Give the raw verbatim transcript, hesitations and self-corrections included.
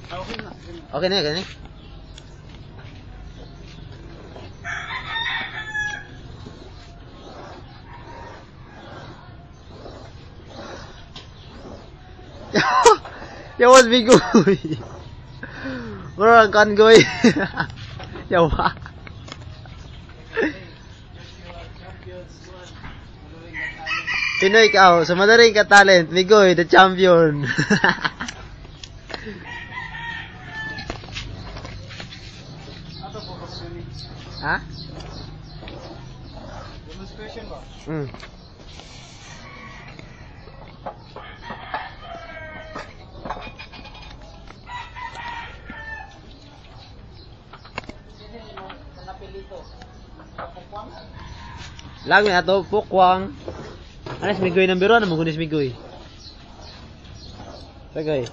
Okay na, okay na. Yawas bigoy. Bro, kan goy. Yawa. Pinoy ka, sa madaling ka talent, Bigoy, the champion. Ha? Demonstration ba? Hmm. Lagu na to, pukwang. Anas migoy ng biro, ano magunis migoy? Sagay.